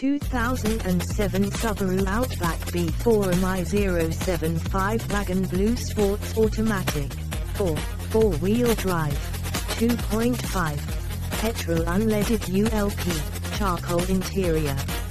2007 Subaru Outback B4 MI075 Wagon Blue Sports Automatic. 4-wheel drive. 2.5. Petrol unleaded ULP. Charcoal interior.